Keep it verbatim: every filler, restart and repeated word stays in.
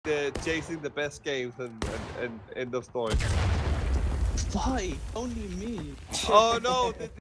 the chasing the best games and and, and end of story. Why? Only me. Oh no!